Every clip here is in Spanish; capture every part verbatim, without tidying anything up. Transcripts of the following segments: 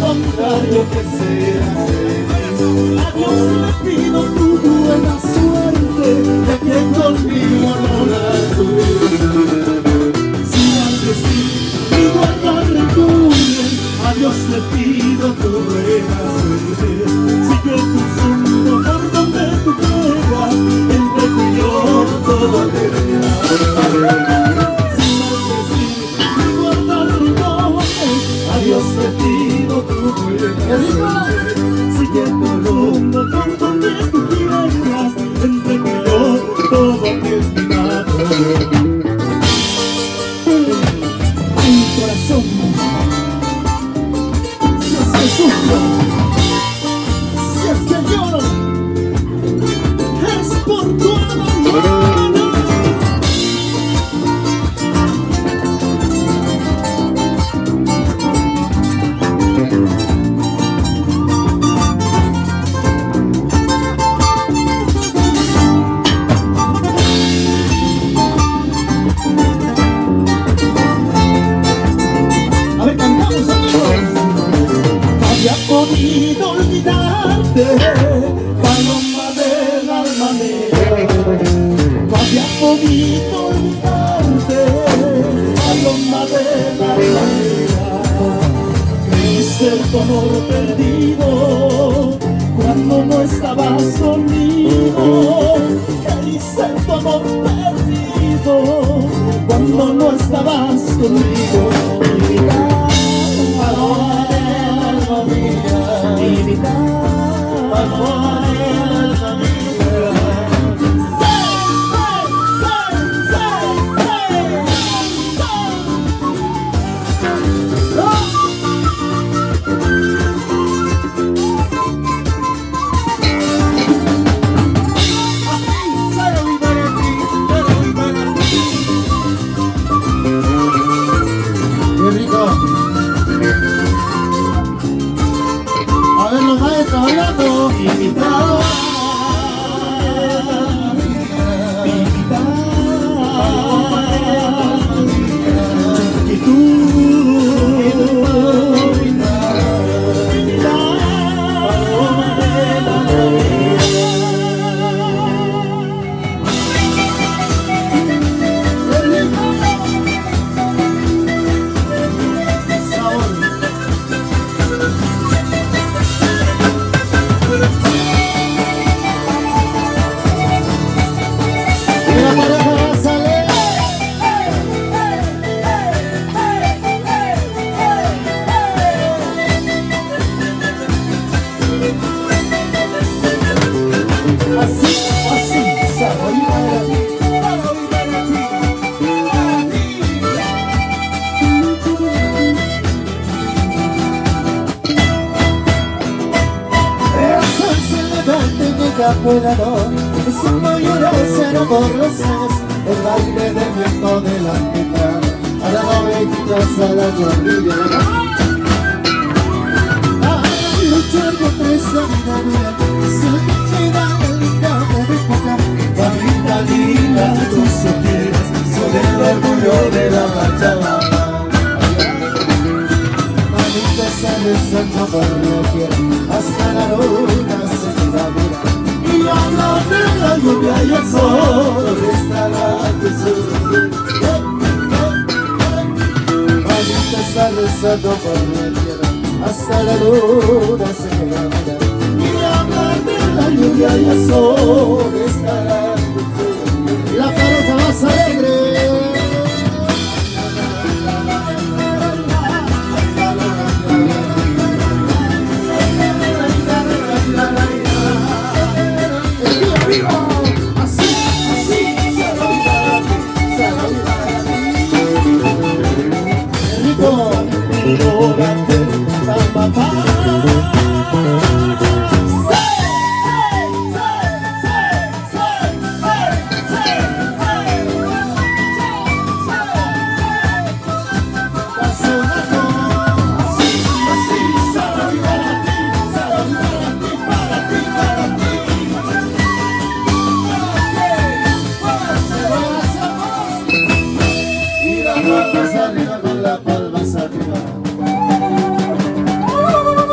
contrario que seas feliz. A Dios le pido tu buena suerte, de que conmigo no la tuve. Si maldecir y guardar rencores, a Dios le pido tu buena suerte. Sigue tu sumbo por donde tú quieras, entre tú y yo todo terminará. A Dios le pido tu buena suerte, siguiendo el rumbo por donde tú quieras, entre tú y yo todo terminado. Mi corazón, si es que sufro, si es que lloro, es por tu amor. Podido olvidarte, paloma del alma mía. No había podido olvidarte, paloma del alma mía. Creí ser tu amor perdido cuando no estabas conmigo. Creí ser tu amor perdido cuando no estabas conmigo. Paloma del alma mía, mi vida, paloma del alma mía. Invitado, invitado, y tú, afuerador, es un mollero cero por los sesos, el baile del viento de la guitarra, a la novedita a la guardia. A luchar contra esa vida dura, soy chida del campo de época, mamita linda, tú supieras, soy el orgullo de la Pachamama. Mamita sale salto por la tierra, hasta la luna se queda mira. Y habla de la lluvia y el sol, estará tu sur. Mamita está rezando por la tierra, hasta la luna se queda mirar. Y habla de la lluvia y el sol, estará tu sur. La pareja más alegre. Arriba con la palmas arriba.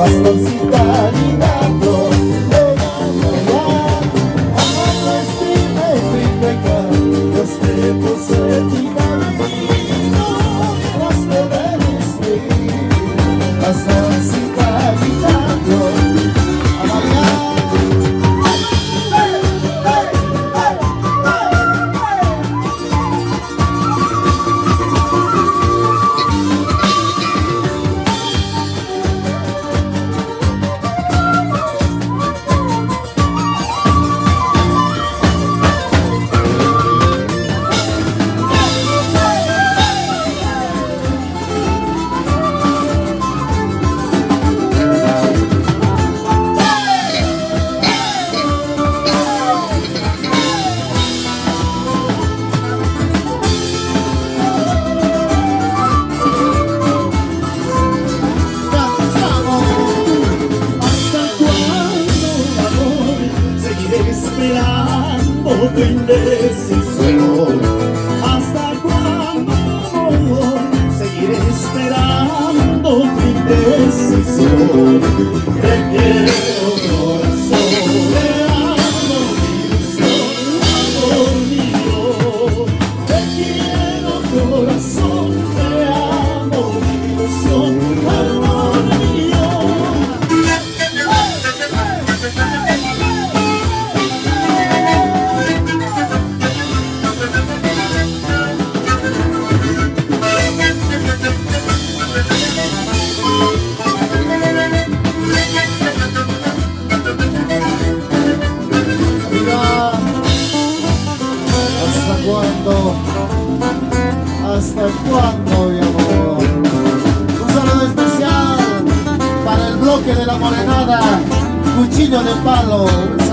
bastoncita ligando, llegando ya. Amor no estime tripeca, Dios te puse mi camino, mientras te debes ir. Bastoncita ligando, a bailar. Esperando tu indecisión. ¿Hasta cuándo, amor? Seguiré esperando tu indecisión. Te quiero, corazón, te amo, mi ilusión, amor mío. Te quiero, corazón, te amo, mi ilusión, amor mío. ¿Hasta cuándo? ¿Hasta cuándo, mi amor? Un saludo especial para el bloque de la Morenada, Cuchillo de Palo.